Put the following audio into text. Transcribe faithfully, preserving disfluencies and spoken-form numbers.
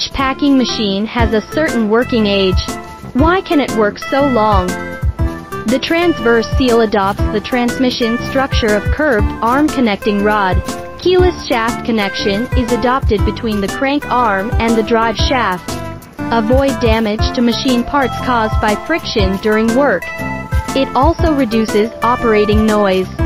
Each packing machine has a certain working age. Why can it work so long? The transverse seal adopts the transmission structure of curved arm connecting rod. Keyless shaft connection is adopted between the crank arm and the drive shaft. Avoid damage to machine parts caused by friction during work. It also reduces operating noise.